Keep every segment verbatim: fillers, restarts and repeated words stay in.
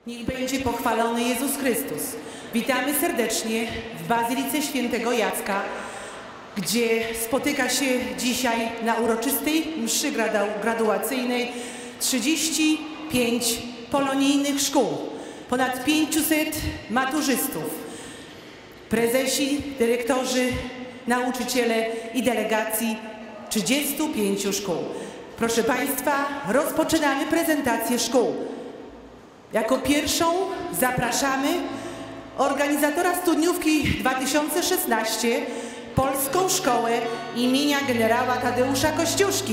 Niech będzie pochwalony Jezus Chrystus. Witamy serdecznie w Bazylice Świętego Jacka, gdzie spotyka się dzisiaj na uroczystej mszy graduacyjnej trzydzieści pięć polonijnych szkół, ponad pięciuset maturzystów, prezesi, dyrektorzy, nauczyciele i delegacji trzydziestu pięciu szkół. Proszę Państwa, rozpoczynamy prezentację szkół. Jako pierwszą zapraszamy organizatora studniówki dwa tysiące szesnaście, Polską Szkołę imienia generała Tadeusza Kościuszki.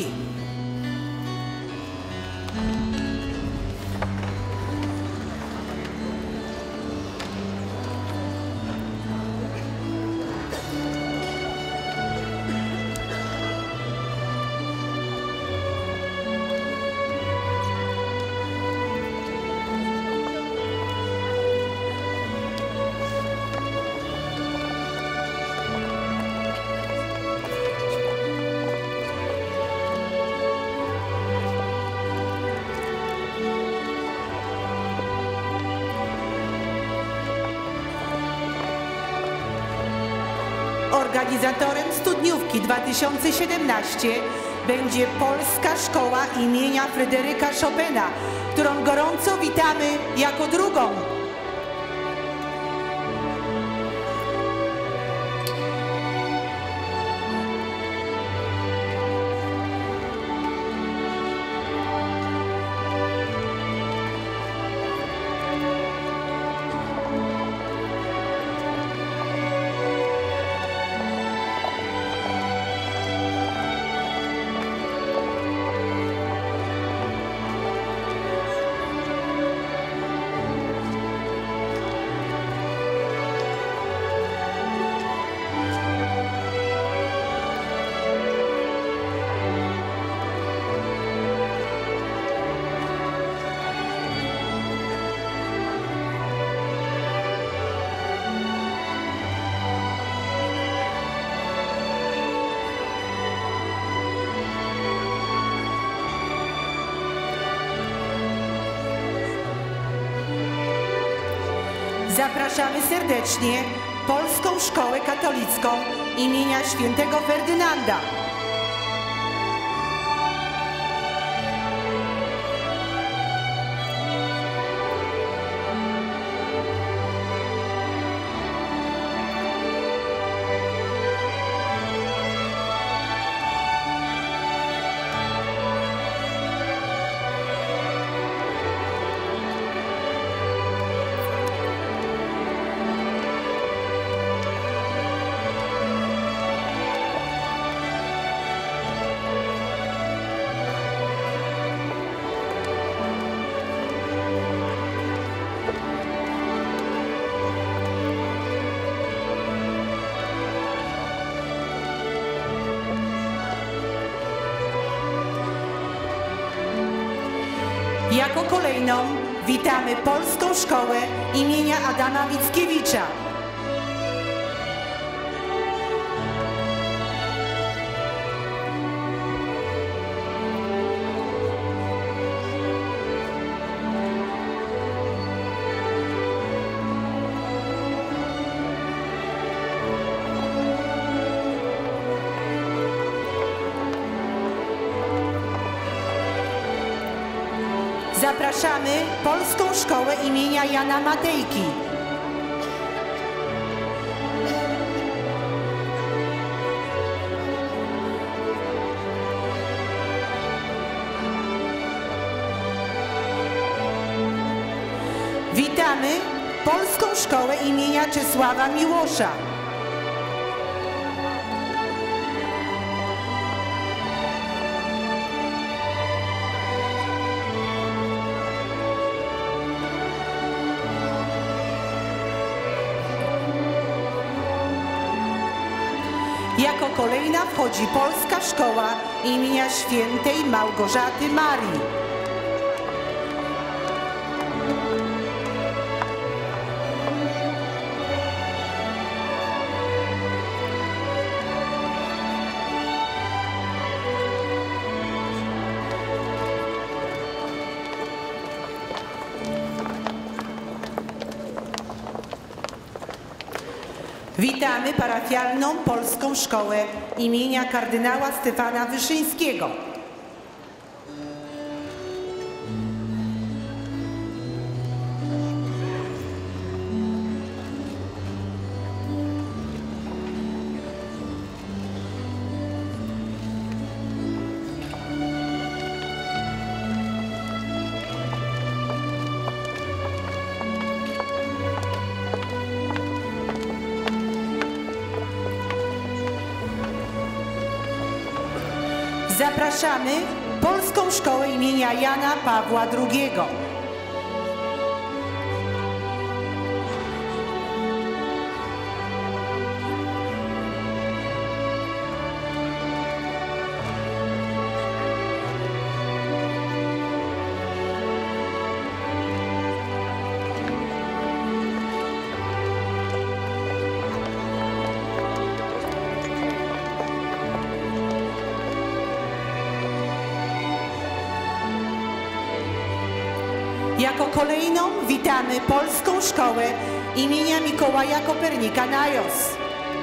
Organizatorem studniówki dwa tysiące siedemnaście będzie Polska Szkoła imienia Fryderyka Chopina, którą gorąco witamy jako drugą. Zapraszamy serdecznie Polską Szkołę Katolicką imienia Świętego Ferdynanda. Jako kolejną witamy Polską Szkołę imienia Adama Mickiewicza. Zapraszamy Polską Szkołę imienia Jana Matejki. Witamy Polską Szkołę imienia Czesława Miłosza. Jako kolejna wchodzi Polska Szkoła imienia Świętej Małgorzaty Marii. Witamy parafialną Polską Szkołę imienia kardynała Stefana Wyszyńskiego. Zapraszamy Polską Szkołę imienia Jana Pawła drugiego. Jako kolejną witamy Polską Szkołę imienia Mikołaja Kopernika na Ajos.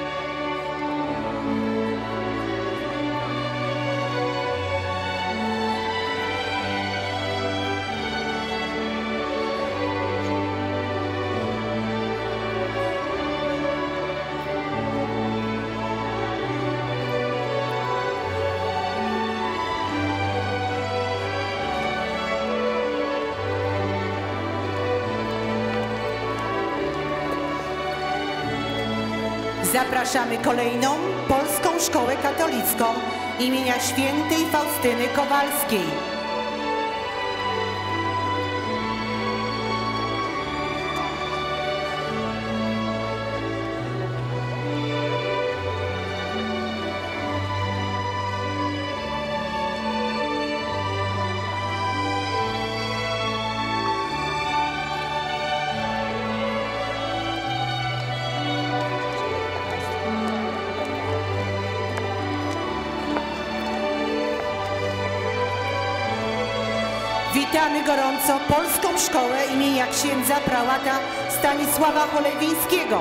Zapraszamy kolejną Polską Szkołę Katolicką imienia Świętej Faustyny Kowalskiej. Witamy gorąco Polską Szkołę imienia księdza prałata Stanisława Cholewińskiego.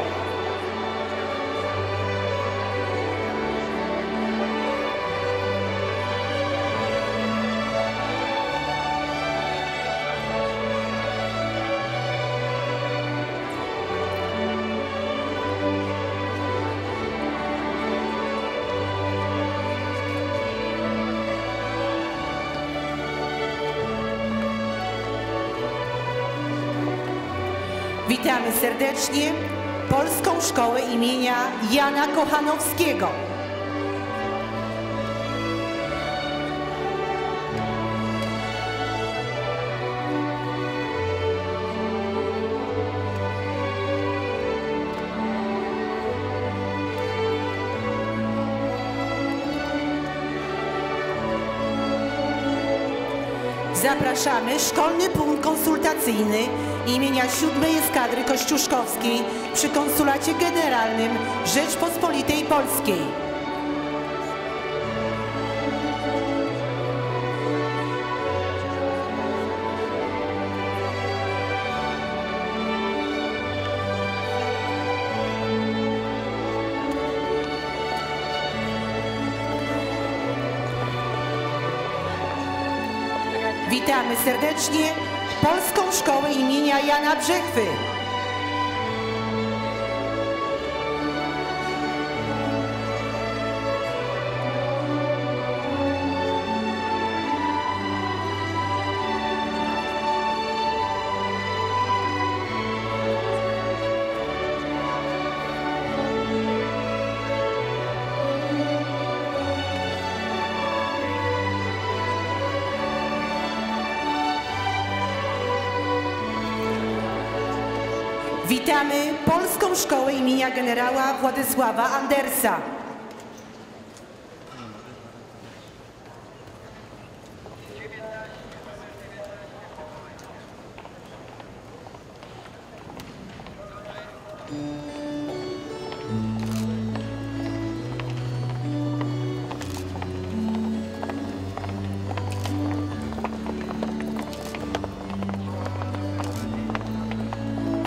Witamy serdecznie Polską Szkołę imienia Jana Kochanowskiego. Zapraszamy Szkolny Punkt Konsultacyjny imienia siódmej Eskadry Kościuszkowskiej przy Konsulacie Generalnym Rzeczpospolitej Polskiej. Witamy serdecznie Polską Szkołę imienia Jana Brzechwy. Witamy Polską Szkołę imienia generała Władysława Andersa.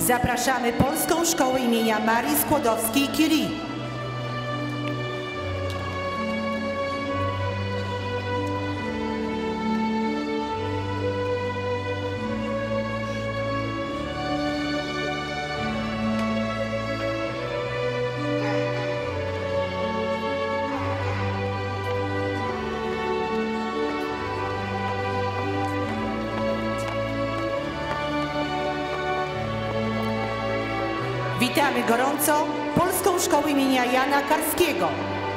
Zapraszamy Polską Szkołę imienia Marii Skłodowskiej-Curie. Witamy gorąco Polską Szkołę imienia Jana Karskiego.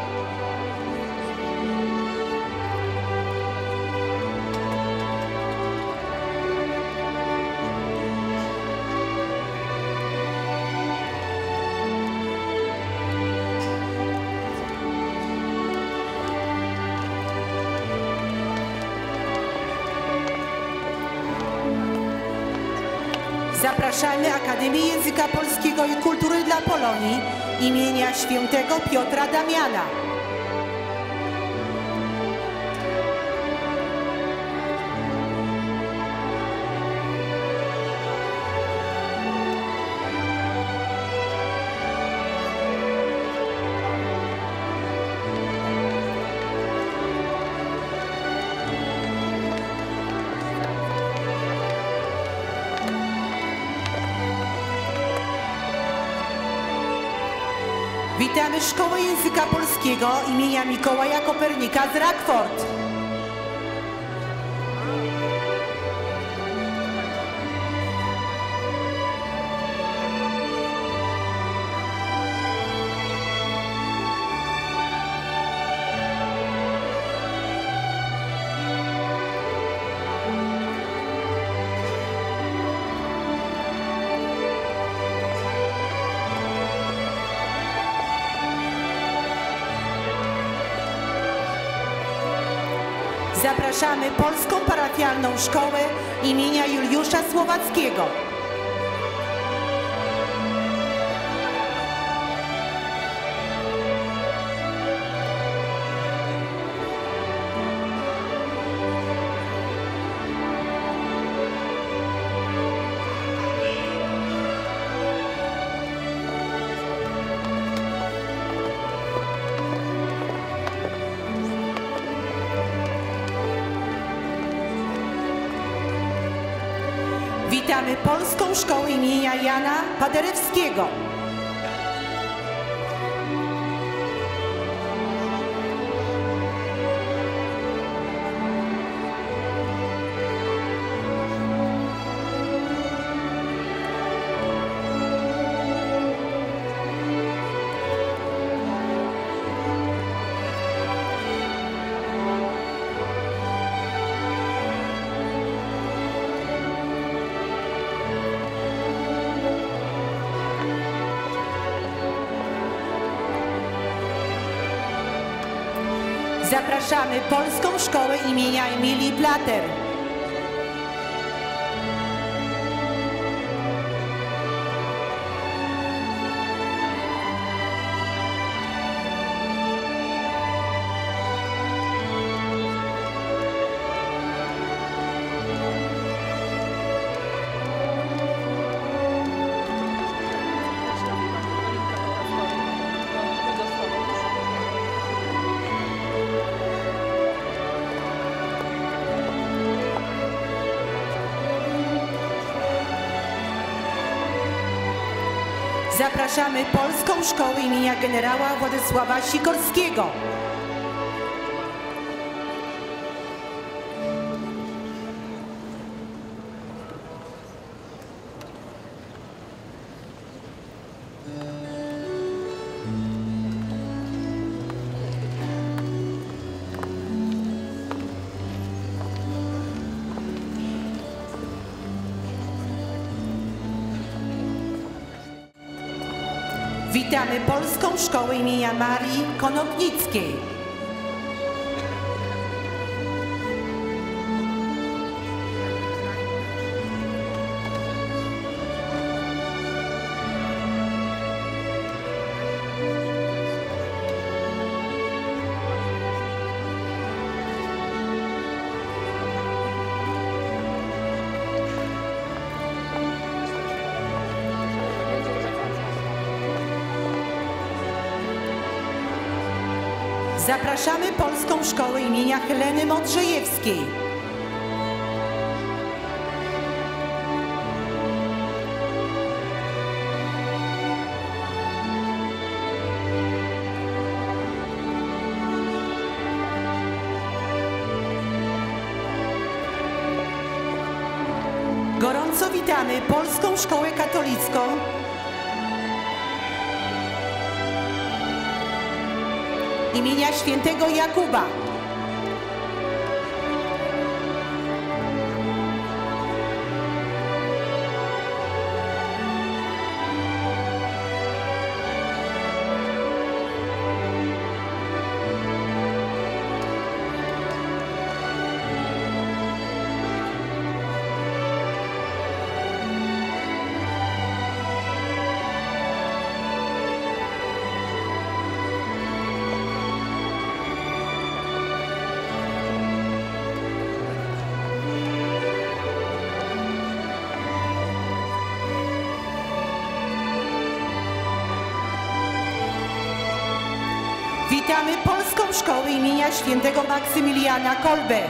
Zapraszamy Akademię Języka Polskiego i Kultury dla Polonii imienia świętego Piotra Damiana. Witamy Szkołę Języka Polskiego imienia Mikołaja Kopernika z Rockford. Zapraszamy Polską Parafialną Szkołę imienia Juliusza Słowackiego. Witamy Polską Szkołę imienia Jana Paderewskiego. Zapraszamy Polską Szkołę imienia Emilii Plater. Zapraszamy Polską Szkołę imienia generała Władysława Sikorskiego. Witamy Polską Szkołę imienia Marii Konopnickiej. Zapraszamy Polską Szkołę imienia Heleny Modrzejewskiej. Gorąco witamy Polską Szkołę Katolicką imienia Świętego Jakuba. Witamy Polską Szkołę imienia Świętego Maksymiliana Kolbe.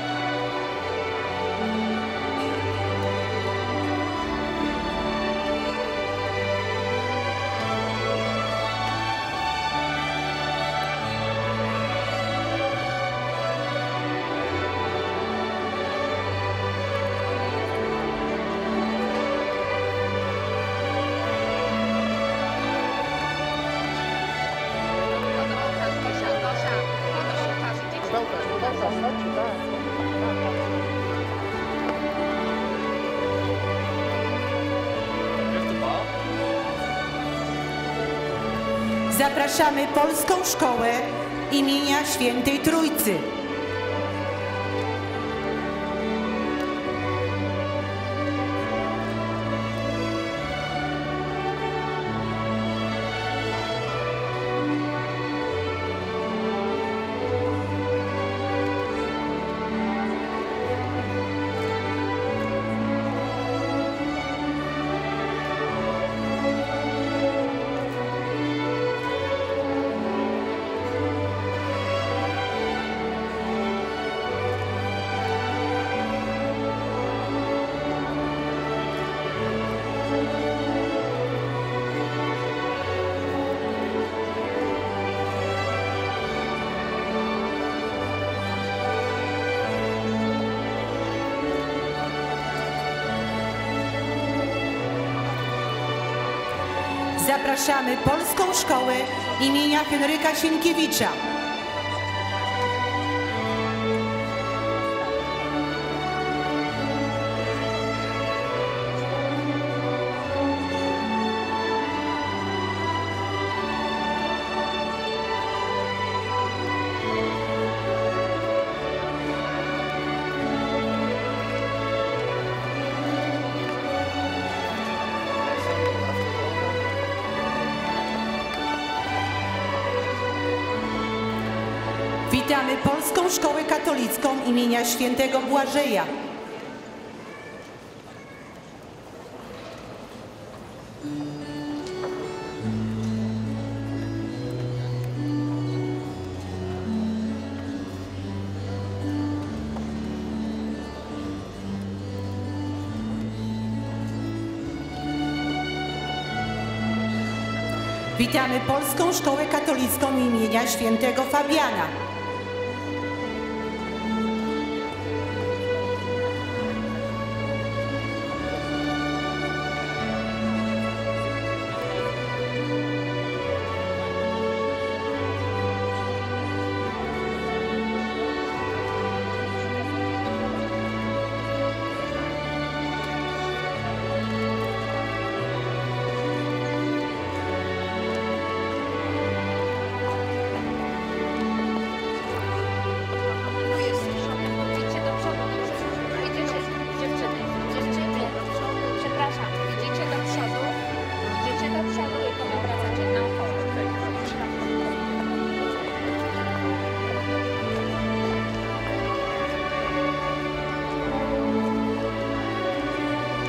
Zapraszamy Polską Szkołę imienia Świętej Trójcy. Zapraszamy Polską Szkołę imienia Henryka Sienkiewicza. Witamy Polską Szkołę Katolicką imienia Świętego Błażeja. Witamy Polską Szkołę Katolicką imienia Świętego Fabiana.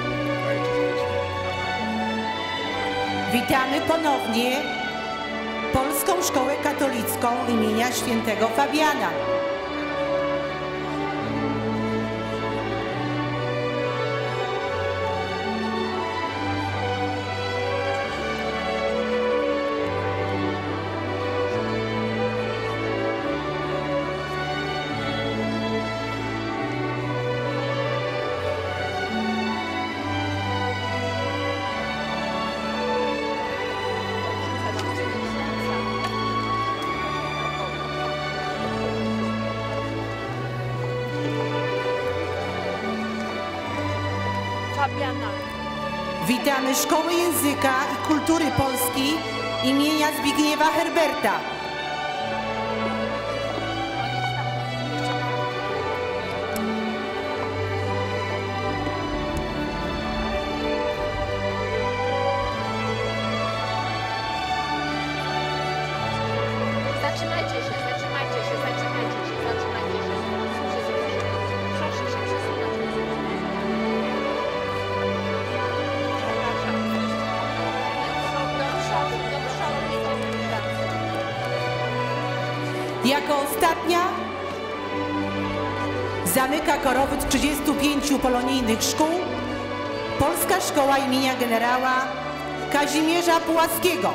Witamy ponownie Polską Szkołę Katolicką imienia Świętego Fabiana. Fabiana. Witamy Szkołę Języka i Kultury Polskiej imienia Zbigniewa Herberta. Zatrzymajcie się, zatrzymajcie się, zatrzymajcie się, zatrzymajcie się. Proszę się przesunąć. Do przodu, do przodu jedziemy. Jako ostatnia zamyka korowód trzydziestu pięciu polonijnych szkół Polska Szkoła imienia generała Kazimierza Pułaskiego.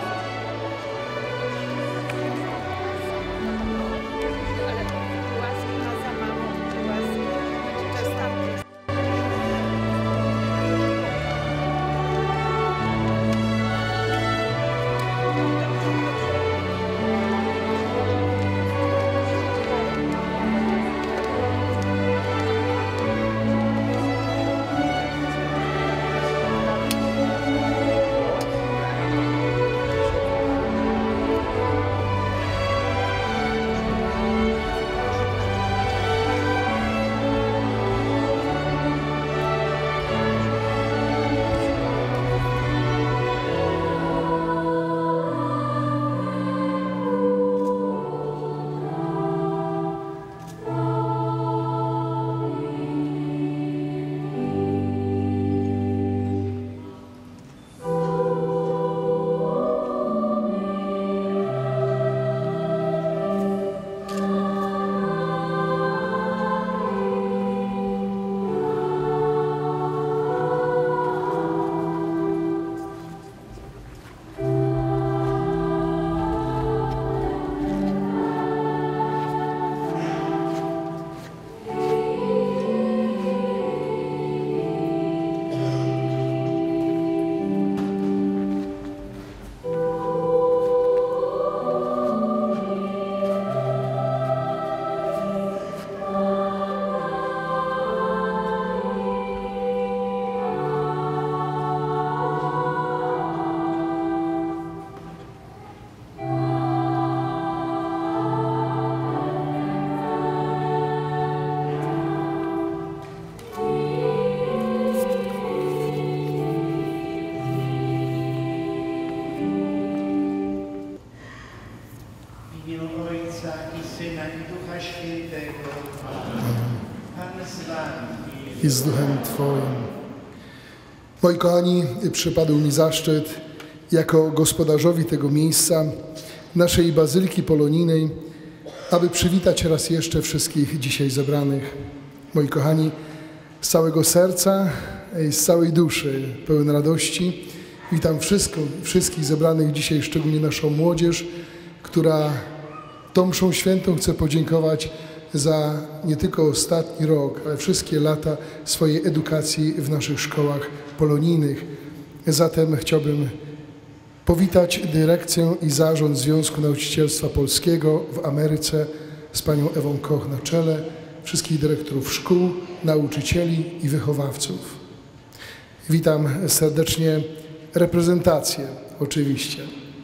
W imię Ojca i Syna i Ducha Świętego. Pan z wami. I z duchem Twoim. Moi kochani, przypadł mi zaszczyt jako gospodarzowi tego miejsca, naszej Bazyliki Polonijnej, aby przywitać raz jeszcze wszystkich dzisiaj zebranych. Moi kochani, z całego serca i z całej duszy, pełen radości, witam wszystko, wszystkich zebranych dzisiaj, szczególnie naszą młodzież, która tą mszą świętą chce podziękować za nie tylko ostatni rok, ale wszystkie lata swojej edukacji w naszych szkołach polonijnych. Zatem chciałbym powitać dyrekcję i zarząd Związku Nauczycielstwa Polskiego w Ameryce z panią Ewą Koch na czele, wszystkich dyrektorów szkół, nauczycieli i wychowawców. Witam serdecznie reprezentację, oczywiście,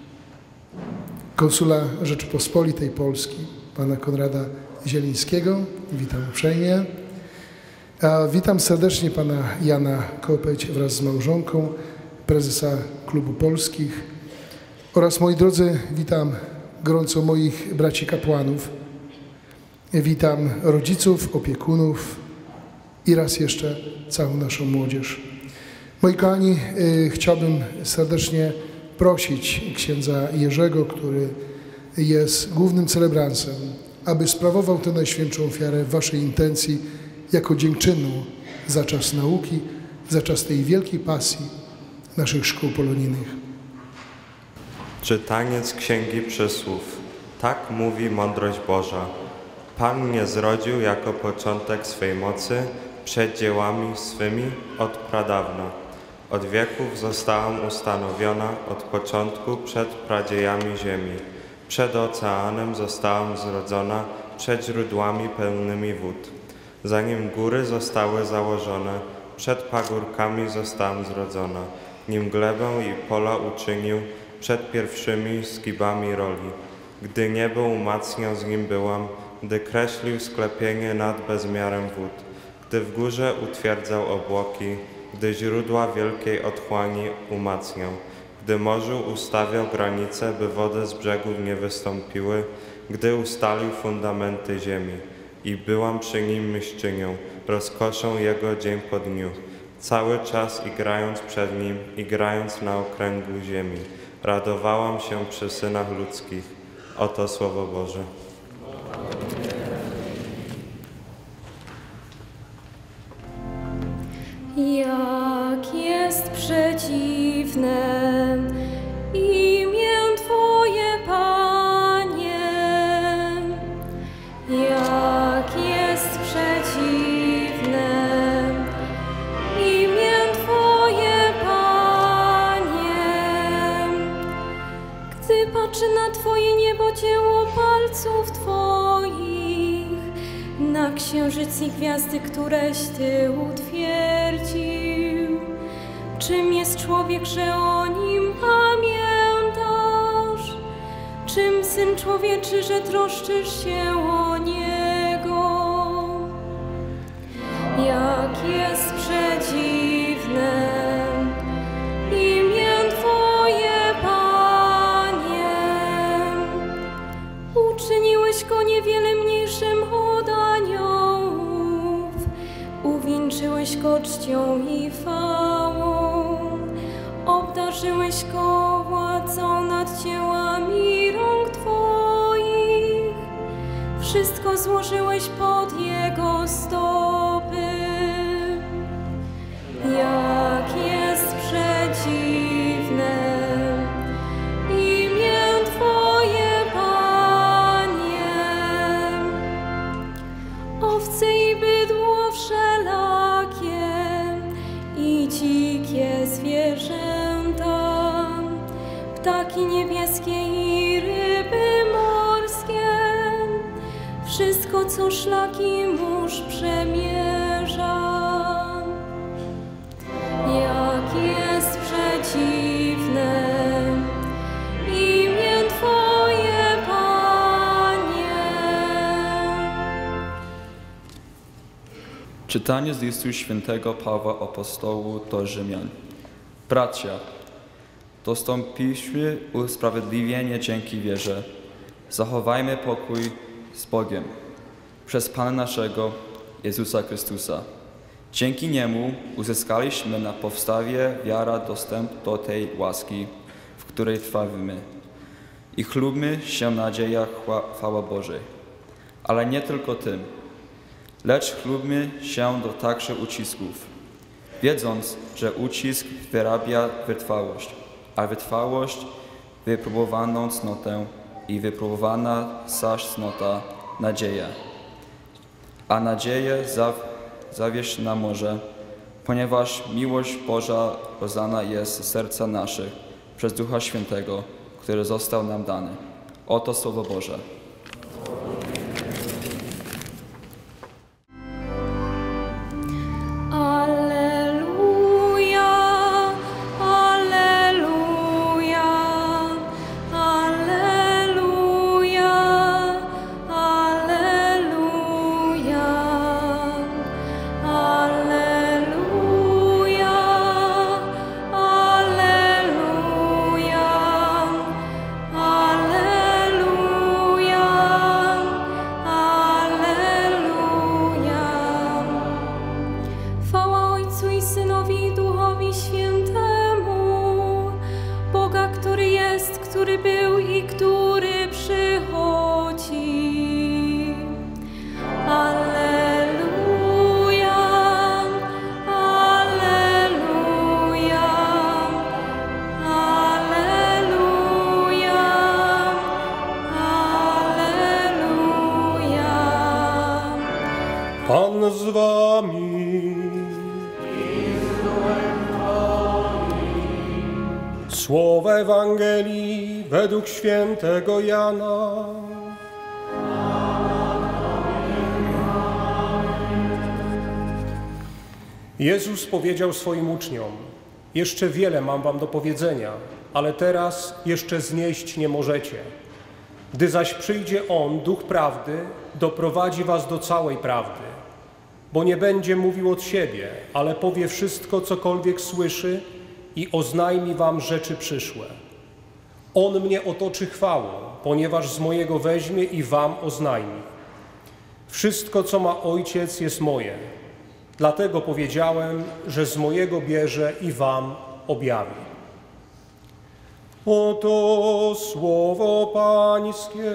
konsula Rzeczypospolitej Polski, pana Konrada Zielińskiego. Witam uprzejmie. A witam serdecznie pana Jana Kopeć wraz z małżonką, prezesa Klubu Polskich. Oraz, moi drodzy, witam gorąco moich braci kapłanów. Witam rodziców, opiekunów i raz jeszcze całą naszą młodzież. Moi kochani, chciałbym serdecznie prosić księdza Jerzego, który jest głównym celebransem, aby sprawował tę najświętszą ofiarę w waszej intencji jako dziękczynu za czas nauki, za czas tej wielkiej pasji naszych szkół polonijnych. Czytanie z Księgi Przysłów. Tak mówi mądrość Boża. Pan mnie zrodził jako początek swej mocy, przed dziełami swymi od pradawna. Od wieków zostałam ustanowiona, od początku przed pradziejami ziemi. Przed oceanem zostałam zrodzona, przed źródłami pełnymi wód. Zanim góry zostały założone, przed pagórkami zostałam zrodzona. Nim glebę i pola uczynił, przed pierwszymi skibami roli. Gdy niebo umacniał, z nim byłam, gdy kreślił sklepienie nad bezmiarem wód. Gdy w górze utwierdzał obłoki, gdy źródła wielkiej otchłani umacniał. Gdy morzu ustawiał granice, by wody z brzegów nie wystąpiły, gdy ustalił fundamenty ziemi. I byłam przy nim myśczynią, rozkoszą jego dzień po dniu. Cały czas igrając przed nim, igrając na okręgu ziemi. Radowałam się przy synach ludzkich. Oto Słowo Boże. Jak jest przedziwne imię Twoje, Panie, jak jest przedziwne imię Twoje, Panie. Gdy patrzę na Twoje niebo, dzieło palców Twoich, na księżyc i gwiazdy, któreś Ty utwierdził. Czym jest człowiek, że o nim pamiętasz? Czym Syn Człowieczy, że troszczysz się o Niego? Jak jest przedziwne imię Twoje, Panie. Uczyniłeś go niewiele mniejszym od aniołów, uwieńczyłeś go czcią i chwałą, obdarzyłeś go władzą nad dziełami rąk Twoich, wszystko złożyłeś pod jego stopy. Jak jest przedziwne imię Twoje, Panie. Owce i bydło wszelakie i dzikie zwierzęta, ptaki niebieskie i ryby morskie, wszystko, co szlaki mórz przemierza. Jak jest przedziwne imię Twoje, Panie. Czytanie z listu świętego Pawła Apostołu do Rzymian. Bracia, dostąpiliśmy usprawiedliwienie dzięki wierze. Zachowajmy pokój z Bogiem przez Pana naszego Jezusa Chrystusa. Dzięki Niemu uzyskaliśmy na podstawie wiara dostęp do tej łaski, w której trwamy i chlubmy się nadziejach chwały Bożej. Ale nie tylko tym, lecz chlubmy się do także ucisków, wiedząc, że ucisk wyrabia wytrwałość, a wytrwałość wypróbowaną cnotę i wypróbowana zaś cnota nadzieję. A nadzieję zaw zawieść na morze, ponieważ miłość Boża rozdana jest z serca naszych przez Ducha Świętego, który został nam dany. Oto Słowo Boże. Alleluja. jest, który był i który przychodzi. Alleluja, alleluja, alleluja, alleluja. Pan z wami. Słowo Ewangelii według świętego Jana. Jezus powiedział swoim uczniom: jeszcze wiele mam wam do powiedzenia, ale teraz jeszcze znieść nie możecie. Gdy zaś przyjdzie On, Duch Prawdy, doprowadzi was do całej prawdy, bo nie będzie mówił od siebie, ale powie wszystko, cokolwiek słyszy i oznajmi wam rzeczy przyszłe. On mnie otoczy chwałą, ponieważ z mojego weźmie i wam oznajmi. Wszystko, co ma Ojciec, jest moje. Dlatego powiedziałem, że z mojego bierze i wam objawi. Oto słowo Pańskie.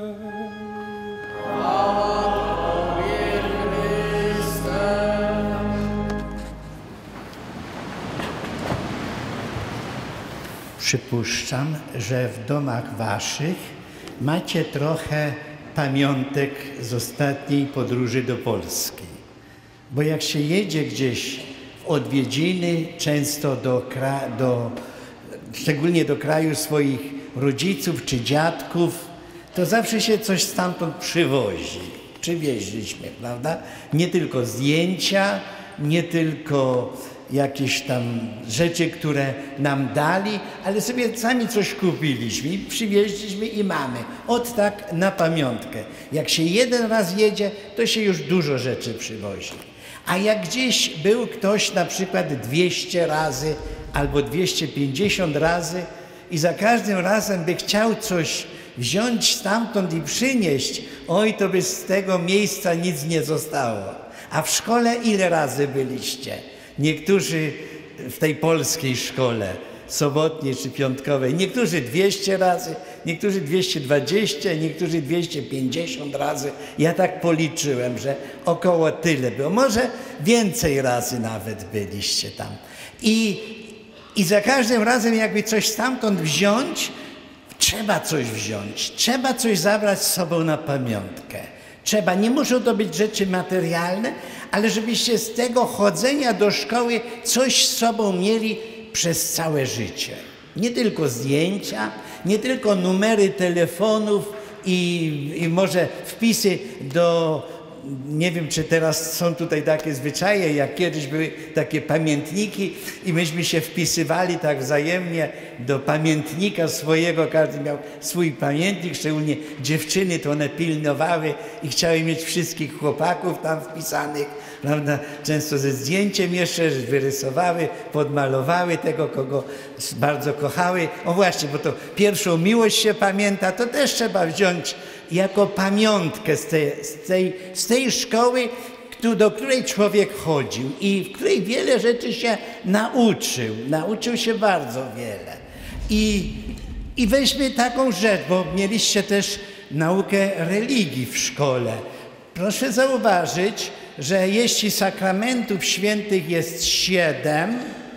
Przypuszczam, że w domach waszych macie trochę pamiątek z ostatniej podróży do Polski. Bo jak się jedzie gdzieś w odwiedziny, często do, do, szczególnie do kraju swoich rodziców czy dziadków, to zawsze się coś stamtąd przywozi. Przywieźliśmy, prawda? Nie tylko zdjęcia, nie tylko jakieś tam rzeczy, które nam dali, ale sobie sami coś kupiliśmy i przywieźliśmy i mamy. Od tak na pamiątkę. Jak się jeden raz jedzie, to się już dużo rzeczy przywozi. A jak gdzieś był ktoś na przykład dwieście razy albo dwieście pięćdziesiąt razy i za każdym razem by chciał coś wziąć stamtąd i przynieść, oj, to by z tego miejsca nic nie zostało. A w szkole ile razy byliście? Niektórzy w tej polskiej szkole, sobotniej czy piątkowej, niektórzy dwieście razy, niektórzy dwieście dwadzieścia, niektórzy dwieście pięćdziesiąt razy. Ja tak policzyłem, że około tyle było. Może więcej razy nawet byliście tam. I, i za każdym razem jakby coś stamtąd wziąć, trzeba coś wziąć, trzeba coś zabrać z sobą na pamiątkę. Trzeba, nie muszą to być rzeczy materialne, ale żebyście z tego chodzenia do szkoły coś z sobą mieli przez całe życie. Nie tylko zdjęcia, nie tylko numery telefonów i, i może wpisy do, nie wiem czy teraz są tutaj takie zwyczaje, jak kiedyś były takie pamiętniki i myśmy się wpisywali tak wzajemnie do pamiętnika swojego, każdy miał swój pamiętnik, szczególnie dziewczyny to one pilnowały i chciały mieć wszystkich chłopaków tam wpisanych, prawda? Często ze zdjęciem jeszcze wyrysowały, podmalowały tego, kogo bardzo kochały. O właśnie, bo to pierwszą miłość się pamięta, to też trzeba wziąć jako pamiątkę z tej, z tej, z tej szkoły, do której człowiek chodził i w której wiele rzeczy się nauczył. Nauczył się bardzo wiele. I, i weźmy taką rzecz, bo mieliście też naukę religii w szkole. Proszę zauważyć, że jeśli sakramentów świętych jest siedem,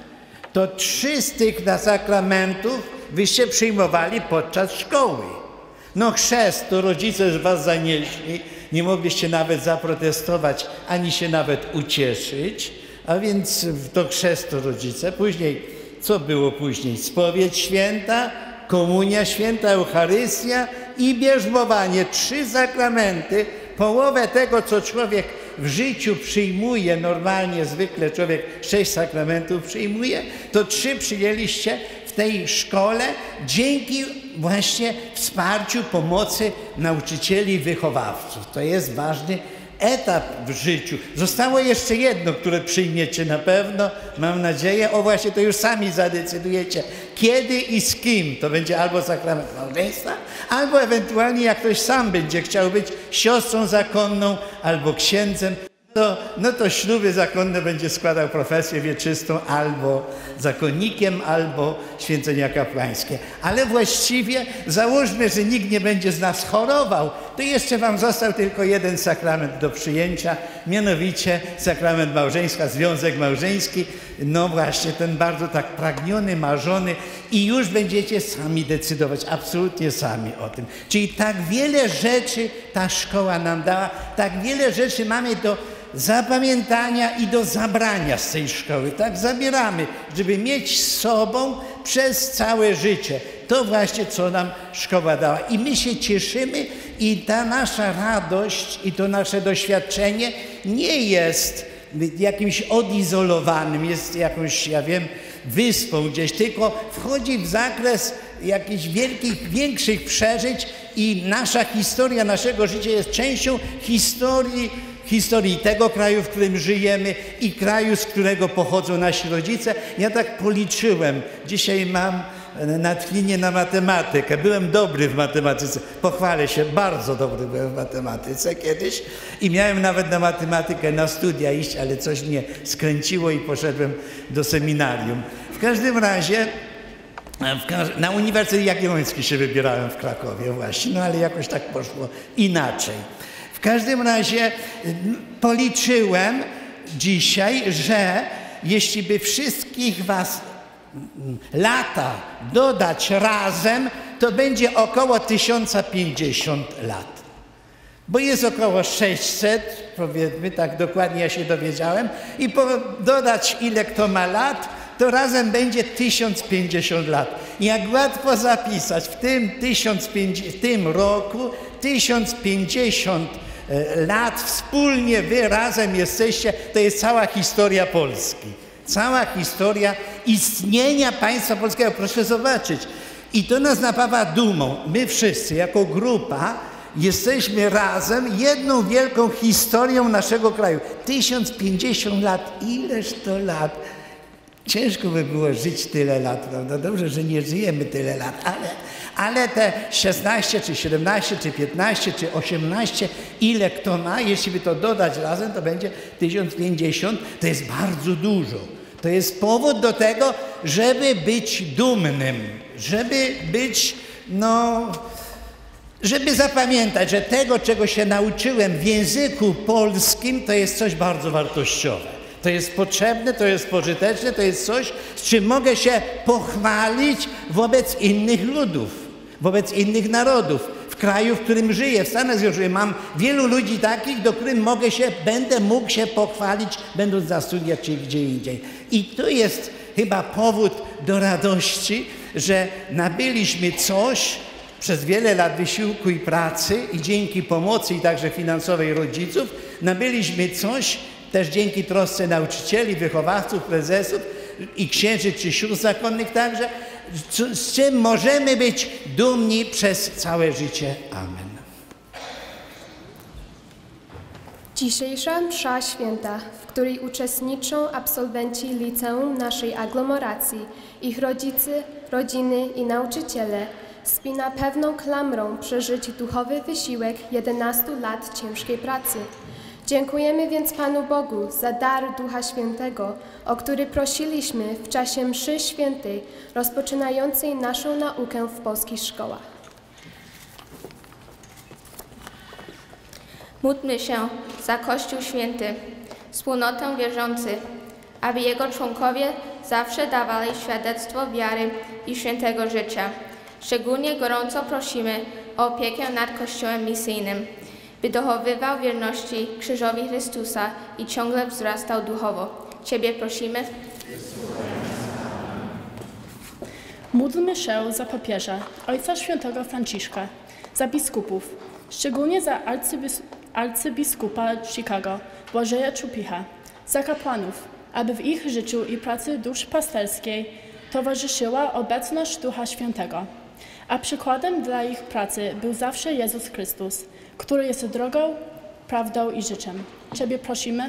to trzy z tych sakramentów wyście przyjmowali podczas szkoły. No chrzest to rodzice was zanieśli, nie mogliście nawet zaprotestować, ani się nawet ucieszyć, a więc to chrzest to rodzice. Później, co było później? Spowiedź święta, komunia święta, Eucharystia i bierzmowanie. Trzy sakramenty, połowę tego, co człowiek w życiu przyjmuje, normalnie, zwykle człowiek sześć sakramentów przyjmuje, to trzy przyjęliście w tej szkole dzięki właśnie wsparciu, pomocy nauczycieli i wychowawców. To jest ważny etap w życiu. Zostało jeszcze jedno, które przyjmiecie na pewno, mam nadzieję. O właśnie, to już sami zadecydujecie, kiedy i z kim. To będzie albo sakrament małżeństwa, albo ewentualnie jak ktoś sam będzie chciał być siostrą zakonną albo księdzem. To, no to śluby zakonne będzie składał profesję wieczystą albo zakonnikiem, albo święcenia kapłańskie. Ale właściwie załóżmy, że nikt nie będzie z nas chorował, to jeszcze wam został tylko jeden sakrament do przyjęcia, mianowicie sakrament małżeństwa, związek małżeński. No właśnie, ten bardzo tak pragniony, marzony i już będziecie sami decydować, absolutnie sami o tym. Czyli tak wiele rzeczy ta szkoła nam dała, tak wiele rzeczy mamy do zapamiętania i do zabrania z tej szkoły. Tak zabieramy, żeby mieć z sobą przez całe życie. To właśnie, co nam szkoła dała. I my się cieszymy i ta nasza radość i to nasze doświadczenie nie jest jakimś odizolowanym, jest jakąś, ja wiem, wyspą gdzieś, tylko wchodzi w zakres jakichś wielkich, większych przeżyć i nasza historia, naszego życia jest częścią historii, historii tego kraju, w którym żyjemy i kraju, z którego pochodzą nasi rodzice. Ja tak policzyłem, dzisiaj mam natchnienie na matematykę. Byłem dobry w matematyce, pochwalę się, bardzo dobry byłem w matematyce kiedyś i miałem nawet na matematykę na studia iść, ale coś mnie skręciło i poszedłem do seminarium. W każdym razie w każ na Uniwersytet Jagielloński się wybierałem w Krakowie właśnie, no ale jakoś tak poszło inaczej. W każdym razie policzyłem dzisiaj, że jeśli by wszystkich was lata dodać razem, to będzie około tysiąc pięćdziesiąt lat. Bo jest około sześćset, powiedzmy, tak dokładnie ja się dowiedziałem, i po, dodać ile kto ma lat, to razem będzie tysiąc pięćdziesiąt lat. Jak łatwo zapisać, w tym, w tym roku tysiąc pięćdziesiąt lat wspólnie wy razem jesteście, to jest cała historia Polski. Cała historia istnienia państwa polskiego, proszę zobaczyć. I to nas napawa dumą. My wszyscy jako grupa jesteśmy razem jedną wielką historią naszego kraju. tysiąc pięćdziesiąt lat, ileż to lat. Ciężko by było żyć tyle lat, prawda? Dobrze, że nie żyjemy tyle lat, ale, ale te szesnaście, czy siedemnaście, czy piętnaście, czy osiemnaście, ile kto ma, jeśli by to dodać razem, to będzie tysiąc pięćdziesiąt, to jest bardzo dużo. To jest powód do tego, żeby być dumnym, żeby być, no, żeby zapamiętać, że tego, czego się nauczyłem w języku polskim, to jest coś bardzo wartościowe. To jest potrzebne, to jest pożyteczne, to jest coś, z czym mogę się pochwalić wobec innych ludów, wobec innych narodów, w kraju, w którym żyję, w Stanach Zjednoczonych. Mam wielu ludzi takich, do których mogę się, będę mógł się pochwalić, będąc na studiach czy gdzie indziej. I to jest chyba powód do radości, że nabyliśmy coś przez wiele lat wysiłku i pracy i dzięki pomocy i także finansowej rodziców, nabyliśmy coś, też dzięki trosce nauczycieli, wychowawców, prezesów i księży czy sióstr zakonnych także, z czym możemy być dumni przez całe życie. Amen. Dzisiejsza msza święta, w której uczestniczą absolwenci liceum naszej aglomeracji, ich rodzice, rodziny i nauczyciele, spina pewną klamrą przeżyć duchowy wysiłek jedenastu lat ciężkiej pracy. Dziękujemy więc Panu Bogu za dar Ducha Świętego, o który prosiliśmy w czasie mszy świętej rozpoczynającej naszą naukę w polskich szkołach. Módlmy się za Kościół Święty, wspólnotę wierzący, aby jego członkowie zawsze dawali świadectwo wiary i świętego życia. Szczególnie gorąco prosimy o opiekę nad Kościołem misyjnym, by dochowywał wierności krzyżowi Chrystusa i ciągle wzrastał duchowo. Ciebie prosimy. Módlmy się za papieża, Ojca Świętego Franciszka, za biskupów, szczególnie za arcybis arcybiskupa Chicago, Błażeja Czupicha, za kapłanów, aby w ich życiu i pracy duszpasterskiej towarzyszyła obecność Ducha Świętego, a przykładem dla ich pracy był zawsze Jezus Chrystus, który jest drogą, prawdą i życiem. Ciebie prosimy.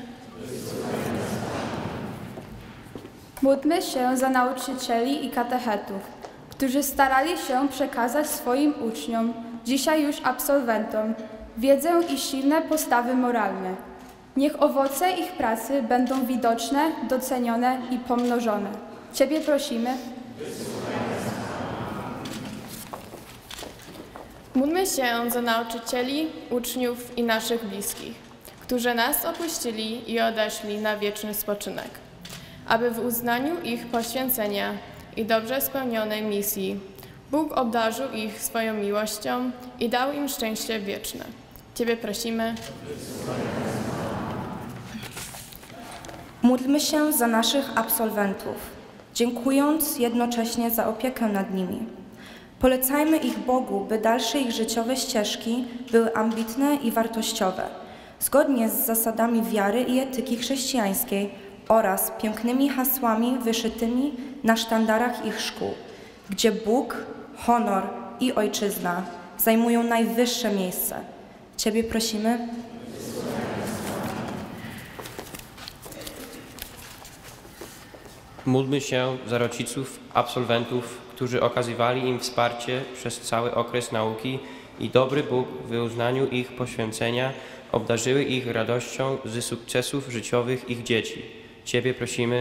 Módlmy się za nauczycieli i katechetów, którzy starali się przekazać swoim uczniom, dzisiaj już absolwentom, wiedzę i silne postawy moralne. Niech owoce ich pracy będą widoczne, docenione i pomnożone. Ciebie prosimy. Módlmy się za nauczycieli, uczniów i naszych bliskich, którzy nas opuścili i odeszli na wieczny spoczynek, aby w uznaniu ich poświęcenia i dobrze spełnionej misji Bóg obdarzył ich swoją miłością i dał im szczęście wieczne. Ciebie prosimy. Módlmy się za naszych absolwentów, dziękując jednocześnie za opiekę nad nimi. Polecajmy ich Bogu, by dalsze ich życiowe ścieżki były ambitne i wartościowe, zgodnie z zasadami wiary i etyki chrześcijańskiej oraz pięknymi hasłami wyszytymi na sztandarach ich szkół, gdzie Bóg, honor i ojczyzna zajmują najwyższe miejsce. Ciebie prosimy. Módlmy się za rodziców, absolwentów, którzy okazywali im wsparcie przez cały okres nauki i dobry Bóg w uznaniu ich poświęcenia obdarzyły ich radością ze sukcesów życiowych ich dzieci. Ciebie prosimy.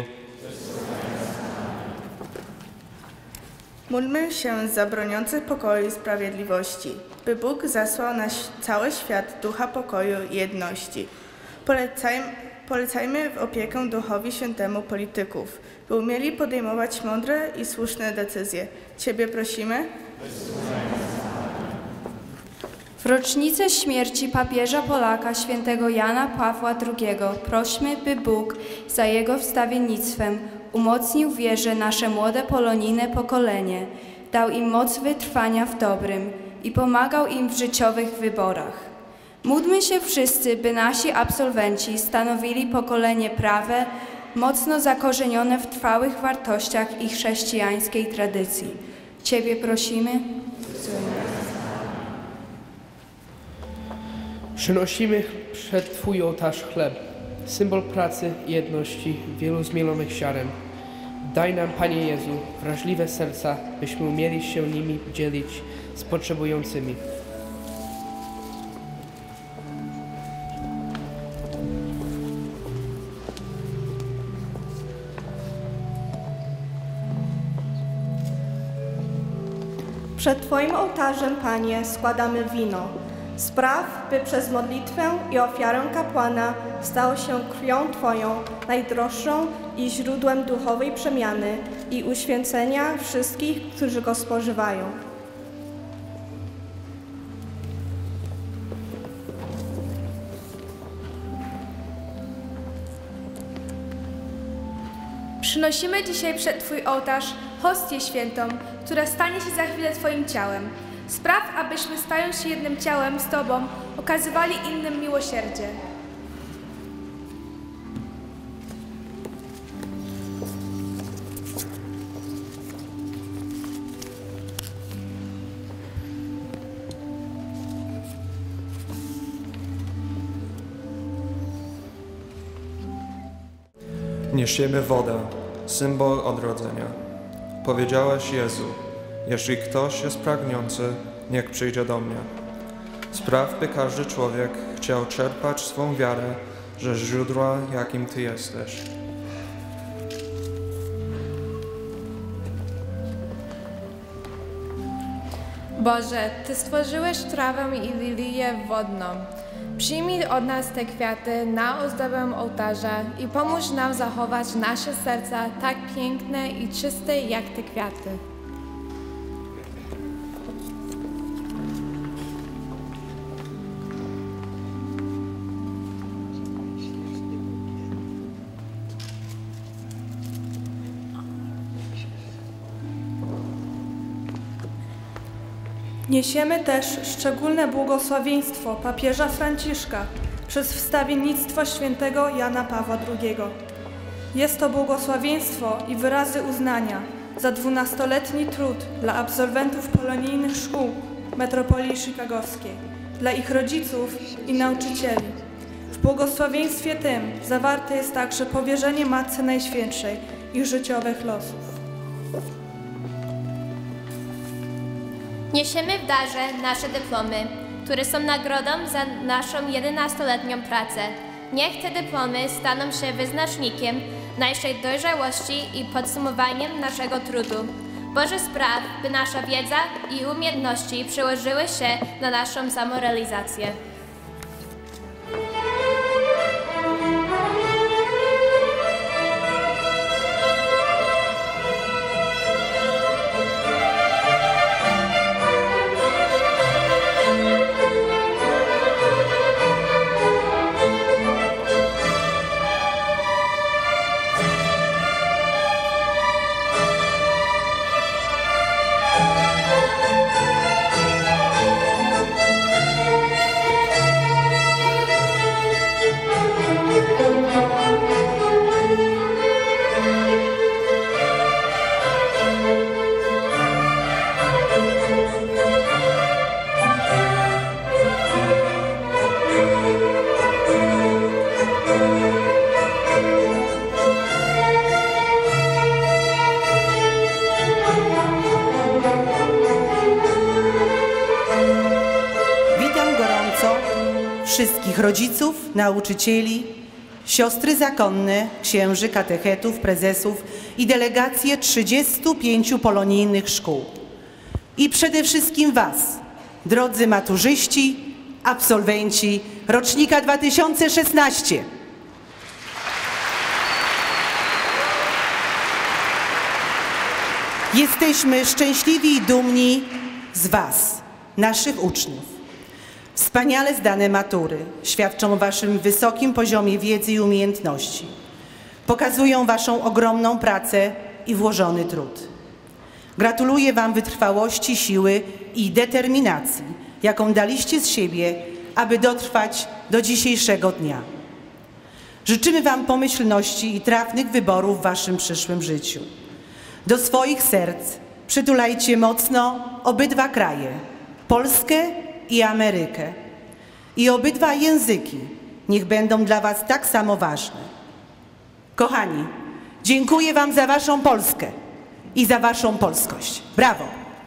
Módlmy się za broniących pokoju i sprawiedliwości, by Bóg zesłał na cały świat ducha pokoju i jedności. Polecajmy, polecajmy w opiekę Duchowi Świętemu polityków, by umieli podejmować mądre i słuszne decyzje. Ciebie prosimy. W rocznicę śmierci papieża Polaka świętego Jana Pawła drugiego prośmy, by Bóg za jego wstawiennictwem umocnił w wierze nasze młode polonijne pokolenie, dał im moc wytrwania w dobrym i pomagał im w życiowych wyborach. Módlmy się wszyscy, by nasi absolwenci stanowili pokolenie prawe, mocno zakorzenione w trwałych wartościach i chrześcijańskiej tradycji. Ciebie prosimy. Przynosimy przed Twój ołtarz chleb, symbol pracy i jedności wielu zmielonych ziaren. Daj nam, Panie Jezu, wrażliwe serca, byśmy umieli się nimi dzielić z potrzebującymi. Przed Twoim ołtarzem, Panie, składamy wino. Spraw, by przez modlitwę i ofiarę kapłana stało się krwią Twoją, najdroższą i źródłem duchowej przemiany i uświęcenia wszystkich, którzy go spożywają. Przynosimy dzisiaj przed Twój ołtarz hostię świętą, która stanie się za chwilę Twoim ciałem. Spraw, abyśmy stając się jednym ciałem z Tobą, okazywali innym miłosierdzie. Niesiemy wodę, symbol odrodzenia. Powiedziałaś Jezu, jeśli ktoś jest pragniący, niech przyjdzie do mnie. Spraw, by każdy człowiek chciał czerpać swą wiarę ze źródła, jakim Ty jesteś. Boże, Ty stworzyłeś trawę i lilię wodną. Przyjmij od nas te kwiaty na ozdobę ołtarza i pomóż nam zachować nasze serca tak piękne i czyste jak te kwiaty. Niesiemy też szczególne błogosławieństwo papieża Franciszka przez wstawiennictwo świętego Jana Pawła drugiego. Jest to błogosławieństwo i wyrazy uznania za dwunastoletni trud dla absolwentów polonijnych szkół metropolii chicagowskiej, dla ich rodziców i nauczycieli. W błogosławieństwie tym zawarte jest także powierzenie Matce Najświętszej ich życiowych losów. Niesiemy w darze nasze dyplomy, które są nagrodą za naszą jedenastoletnią pracę. Niech te dyplomy staną się wyznacznikiem naszej dojrzałości i podsumowaniem naszego trudu. Boże, spraw, by nasza wiedza i umiejętności przełożyły się na naszą samorealizację. Wszystkich rodziców, nauczycieli, siostry zakonne, księży, katechetów, prezesów i delegacje trzydziestu pięciu polonijnych szkół. I przede wszystkim Was, drodzy maturzyści, absolwenci rocznika dwa tysiące szesnastego. Jesteśmy szczęśliwi i dumni z Was, naszych uczniów. Wspaniale zdane matury świadczą o Waszym wysokim poziomie wiedzy i umiejętności. Pokazują Waszą ogromną pracę i włożony trud. Gratuluję Wam wytrwałości, siły i determinacji, jaką daliście z siebie, aby dotrwać do dzisiejszego dnia. Życzymy Wam pomyślności i trafnych wyborów w Waszym przyszłym życiu. Do swoich serc przytulajcie mocno obydwa kraje, Polskę i Amerykę. I obydwa języki niech będą dla Was tak samo ważne. Kochani, dziękuję Wam za Waszą Polskę i za Waszą polskość. Brawo!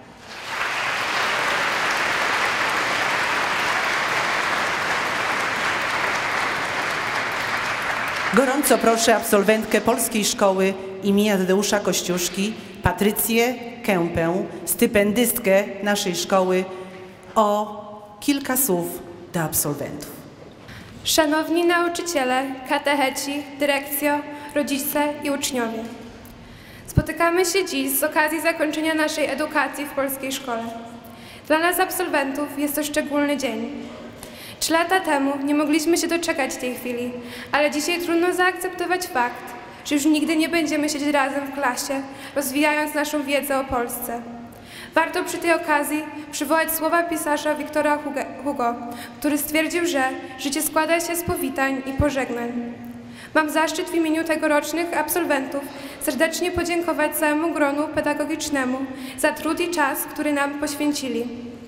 Gorąco proszę absolwentkę Polskiej Szkoły imienia Tadeusza Kościuszki, Patrycję Kępę, stypendystkę naszej szkoły, o kilka słów do absolwentów. Szanowni nauczyciele, katecheci, dyrekcjo, rodzice i uczniowie. Spotykamy się dziś z okazji zakończenia naszej edukacji w polskiej szkole. Dla nas absolwentów jest to szczególny dzień. Trzy lata temu nie mogliśmy się doczekać tej chwili, ale dzisiaj trudno zaakceptować fakt, że już nigdy nie będziemy siedzieć razem w klasie, rozwijając naszą wiedzę o Polsce. Warto przy tej okazji przywołać słowa pisarza Wiktora Hugo, który stwierdził, że życie składa się z powitań i pożegnań. Mam zaszczyt w imieniu tegorocznych absolwentów serdecznie podziękować całemu gronu pedagogicznemu za trud i czas, który nam poświęcili.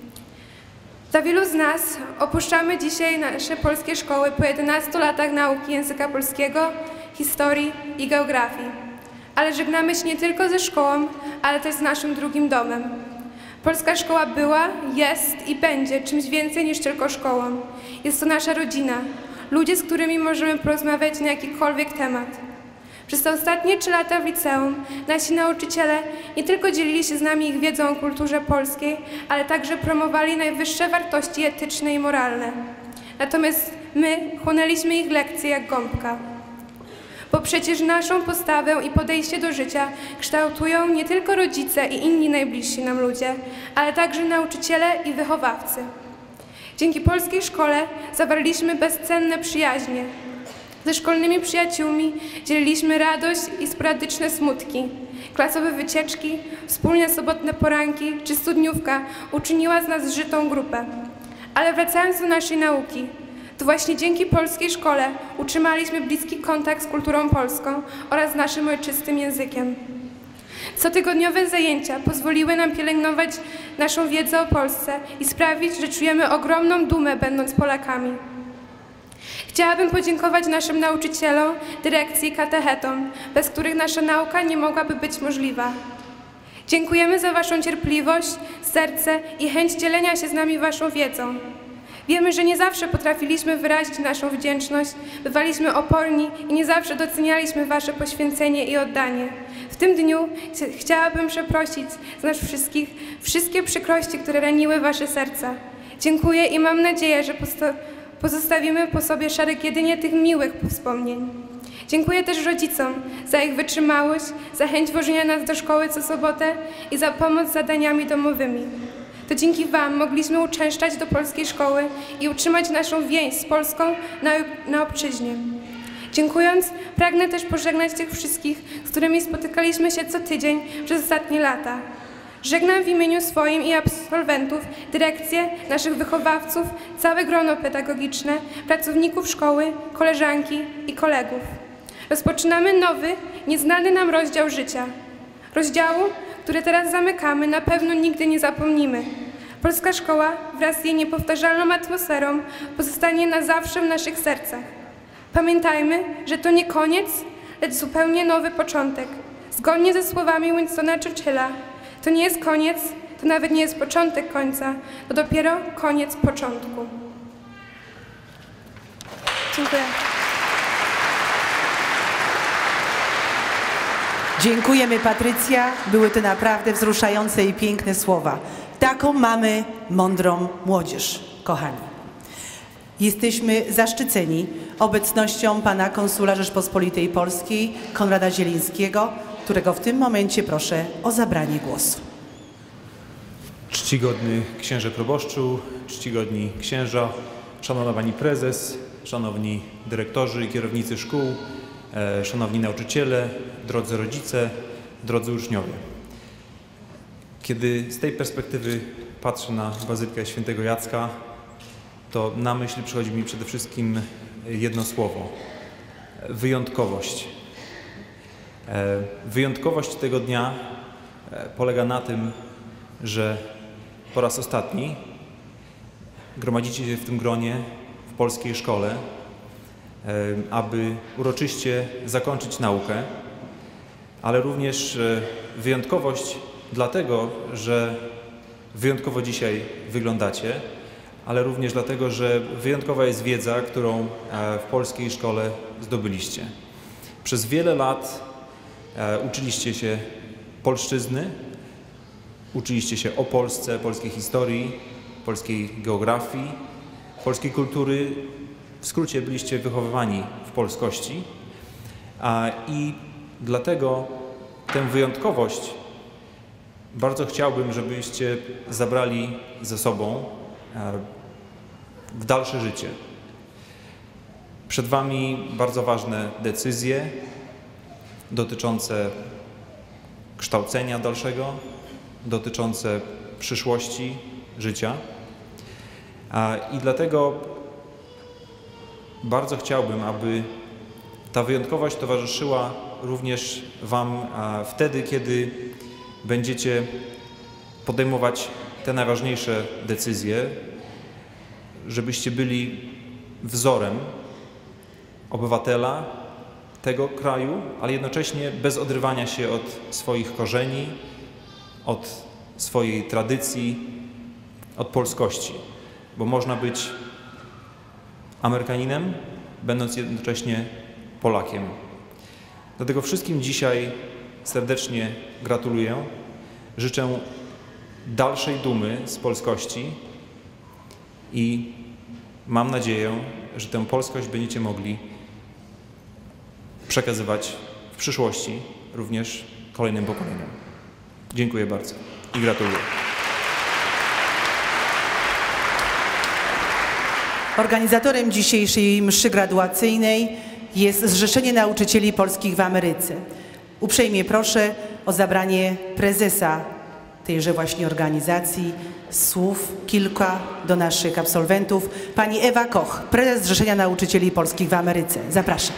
Dla wielu z nas opuszczamy dzisiaj nasze polskie szkoły po jedenastu latach nauki języka polskiego, historii i geografii. Ale żegnamy się nie tylko ze szkołą, ale też z naszym drugim domem. Polska szkoła była, jest i będzie czymś więcej niż tylko szkołą. Jest to nasza rodzina, ludzie, z którymi możemy porozmawiać na jakikolwiek temat. Przez te ostatnie trzy lata w liceum nasi nauczyciele nie tylko dzielili się z nami ich wiedzą o kulturze polskiej, ale także promowali najwyższe wartości etyczne i moralne. Natomiast my chłonęliśmy ich lekcje jak gąbka. Bo przecież naszą postawę i podejście do życia kształtują nie tylko rodzice i inni najbliżsi nam ludzie, ale także nauczyciele i wychowawcy. Dzięki polskiej szkole zawarliśmy bezcenne przyjaźnie. Ze szkolnymi przyjaciółmi dzieliliśmy radość i sporadyczne smutki. Klasowe wycieczki, wspólne sobotne poranki czy studniówka uczyniła z nas żytą grupę. Ale wracając do naszej nauki, to właśnie dzięki polskiej szkole utrzymaliśmy bliski kontakt z kulturą polską oraz naszym ojczystym językiem. Cotygodniowe zajęcia pozwoliły nam pielęgnować naszą wiedzę o Polsce i sprawić, że czujemy ogromną dumę, będąc Polakami. Chciałabym podziękować naszym nauczycielom, dyrekcji i katechetom, bez których nasza nauka nie mogłaby być możliwa. Dziękujemy za Waszą cierpliwość, serce i chęć dzielenia się z nami Waszą wiedzą. Wiemy, że nie zawsze potrafiliśmy wyrazić naszą wdzięczność, bywaliśmy oporni i nie zawsze docenialiśmy Wasze poświęcenie i oddanie. W tym dniu ch- chciałabym przeprosić z nas wszystkich wszystkie przykrości, które raniły Wasze serca. Dziękuję i mam nadzieję, że posto- pozostawimy po sobie szereg jedynie tych miłych wspomnień. Dziękuję też rodzicom za ich wytrzymałość, za chęć wożenia nas do szkoły co sobotę i za pomoc z zadaniami domowymi. To dzięki Wam mogliśmy uczęszczać do polskiej szkoły i utrzymać naszą więź z Polską na, na obczyźnie. Dziękując, pragnę też pożegnać tych wszystkich, z którymi spotykaliśmy się co tydzień przez ostatnie lata. Żegnam w imieniu swoim i absolwentów, dyrekcję, naszych wychowawców, całe grono pedagogiczne, pracowników szkoły, koleżanki i kolegów. Rozpoczynamy nowy, nieznany nam rozdział życia. Rozdziału, który teraz zamykamy, na pewno nigdy nie zapomnimy. Polska szkoła wraz z jej niepowtarzalną atmosferą pozostanie na zawsze w naszych sercach. Pamiętajmy, że to nie koniec, lecz zupełnie nowy początek. Zgodnie ze słowami Winstona Churchilla, to nie jest koniec, to nawet nie jest początek końca, to dopiero koniec początku. Dziękuję. Dziękujemy, Patrycja. Były to naprawdę wzruszające i piękne słowa. Taką mamy mądrą młodzież, kochani. Jesteśmy zaszczyceni obecnością pana konsula Rzeczpospolitej Polskiej, Konrada Zielińskiego, którego w tym momencie proszę o zabranie głosu. Czcigodny księże proboszczu, czcigodni księża, szanowna pani prezes, szanowni dyrektorzy i kierownicy szkół, e, szanowni nauczyciele, drodzy rodzice, drodzy uczniowie. Kiedy z tej perspektywy patrzę na Bazylikę Świętego Jacka, to na myśl przychodzi mi przede wszystkim jedno słowo – wyjątkowość. E, wyjątkowość tego dnia e, polega na tym, że po raz ostatni gromadzicie się w tym gronie w polskiej szkole, e, aby uroczyście zakończyć naukę, ale również e, wyjątkowość dlatego, że wyjątkowo dzisiaj wyglądacie, ale również dlatego, że wyjątkowa jest wiedza, którą w polskiej szkole zdobyliście. Przez wiele lat uczyliście się polszczyzny, uczyliście się o Polsce, polskiej historii, polskiej geografii, polskiej kultury. W skrócie byliście wychowywani w polskości i dlatego tę wyjątkowość bardzo chciałbym, żebyście zabrali ze sobą w dalsze życie. Przed Wami bardzo ważne decyzje dotyczące kształcenia dalszego, dotyczące przyszłości życia. I dlatego bardzo chciałbym, aby ta wyjątkowość towarzyszyła również Wam wtedy, kiedy będziecie podejmować te najważniejsze decyzje, żebyście byli wzorem obywatela tego kraju, ale jednocześnie bez odrywania się od swoich korzeni, od swojej tradycji, od polskości. Bo można być Amerykaninem, będąc jednocześnie Polakiem. Dlatego wszystkim dzisiaj serdecznie gratuluję. Życzę dalszej dumy z polskości i mam nadzieję, że tę polskość będziecie mogli przekazywać w przyszłości również kolejnym pokoleniom. Dziękuję bardzo i gratuluję. Organizatorem dzisiejszej mszy graduacyjnej jest Zrzeszenie Nauczycieli Polskich w Ameryce. Uprzejmie proszę o zabranie prezesa tejże właśnie organizacji słów kilka do naszych absolwentów. Pani Ewa Koch, prezes Zrzeszenia Nauczycieli Polskich w Ameryce. Zapraszam.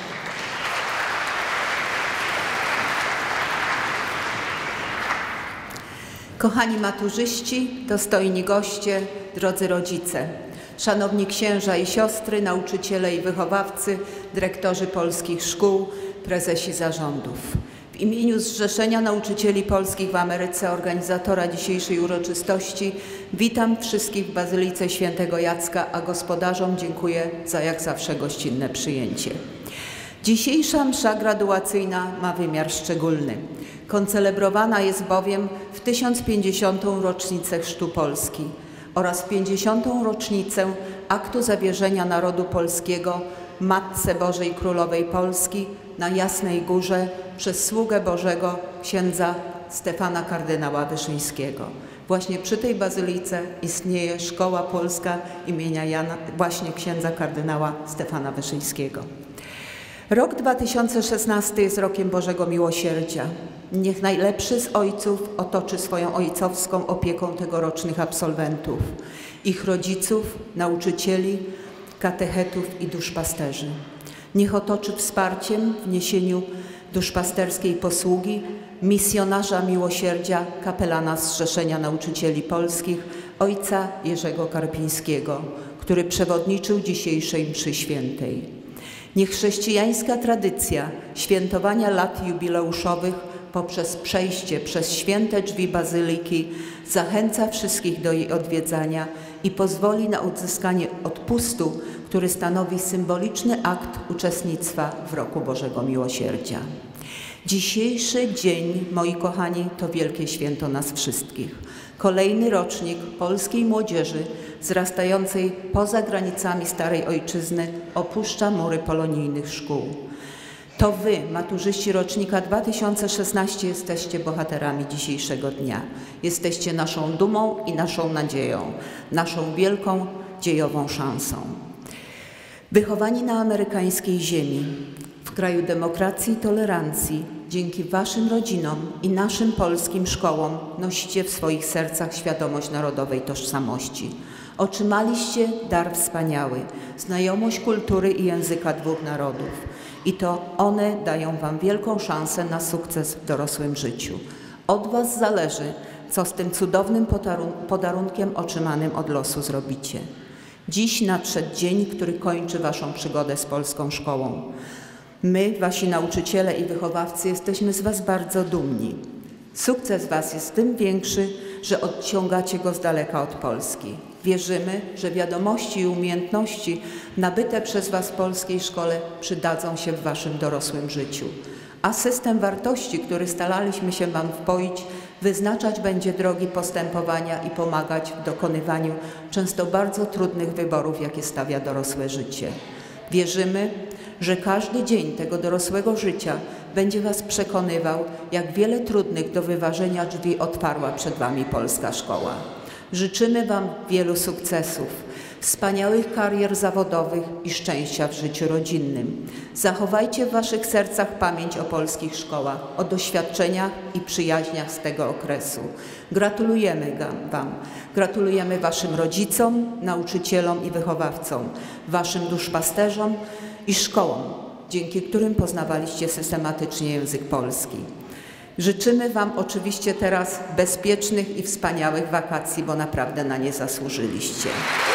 Kochani maturzyści, dostojni goście, drodzy rodzice, szanowni księża i siostry, nauczyciele i wychowawcy, dyrektorzy polskich szkół, prezesi zarządów. W imieniu Zrzeszenia Nauczycieli Polskich w Ameryce, organizatora dzisiejszej uroczystości, witam wszystkich w Bazylice Świętego Jacka, a gospodarzom dziękuję za jak zawsze gościnne przyjęcie. Dzisiejsza msza graduacyjna ma wymiar szczególny. Koncelebrowana jest bowiem w tysiąc pięćdziesiątą rocznicę Chrztu Polski oraz pięćdziesiątą rocznicę aktu zawierzenia narodu polskiego Matce Bożej Królowej Polski na Jasnej Górze przez sługę Bożego księdza Stefana kardynała Wyszyńskiego. Właśnie przy tej bazylice istnieje Szkoła Polska imienia Jana, właśnie księdza kardynała Stefana Wyszyńskiego. Rok dwa tysiące szesnasty jest rokiem Bożego Miłosierdzia. Niech najlepszy z ojców otoczy swoją ojcowską opieką tegorocznych absolwentów, ich rodziców, nauczycieli, katechetów i duszpasterzy. Niech otoczy wsparciem w niesieniu duszpasterskiej posługi misjonarza miłosierdzia, kapelana Zrzeszenia Nauczycieli Polskich, ojca Jerzego Karpińskiego, który przewodniczył dzisiejszej mszy świętej. Niech chrześcijańska tradycja świętowania lat jubileuszowych poprzez przejście przez święte drzwi bazyliki zachęca wszystkich do jej odwiedzania i pozwoli na odzyskanie odpustu, który stanowi symboliczny akt uczestnictwa w Roku Bożego Miłosierdzia. Dzisiejszy dzień, moi kochani, to wielkie święto nas wszystkich. Kolejny rocznik polskiej młodzieży wzrastającej poza granicami starej ojczyzny opuszcza mury polonijnych szkół. To wy, maturzyści rocznika dwa tysiące szesnastego, jesteście bohaterami dzisiejszego dnia. Jesteście naszą dumą i naszą nadzieją, naszą wielką dziejową szansą. Wychowani na amerykańskiej ziemi, w kraju demokracji i tolerancji, dzięki waszym rodzinom i naszym polskim szkołom nosicie w swoich sercach świadomość narodowej tożsamości. Otrzymaliście dar wspaniały, znajomość kultury i języka dwóch narodów. I to one dają wam wielką szansę na sukces w dorosłym życiu. Od was zależy, co z tym cudownym podarunkiem otrzymanym od losu zrobicie. Dziś nadszedł dzień, który kończy waszą przygodę z polską szkołą. My, wasi nauczyciele i wychowawcy, jesteśmy z was bardzo dumni. Sukces was jest tym większy, że odciągacie go z daleka od Polski. Wierzymy, że wiadomości i umiejętności nabyte przez was w polskiej szkole przydadzą się w waszym dorosłym życiu. A system wartości, który staraliśmy się wam wpoić, wyznaczać będzie drogi postępowania i pomagać w dokonywaniu często bardzo trudnych wyborów, jakie stawia dorosłe życie. Wierzymy, że każdy dzień tego dorosłego życia będzie was przekonywał, jak wiele trudnych do wyważenia drzwi otwarła przed wami polska szkoła. Życzymy wam wielu sukcesów, wspaniałych karier zawodowych i szczęścia w życiu rodzinnym. Zachowajcie w waszych sercach pamięć o polskich szkołach, o doświadczeniach i przyjaźniach z tego okresu. Gratulujemy wam. Gratulujemy waszym rodzicom, nauczycielom i wychowawcom, waszym duszpasterzom i szkołom, dzięki którym poznawaliście systematycznie język polski. Życzymy wam oczywiście teraz bezpiecznych i wspaniałych wakacji, bo naprawdę na nie zasłużyliście.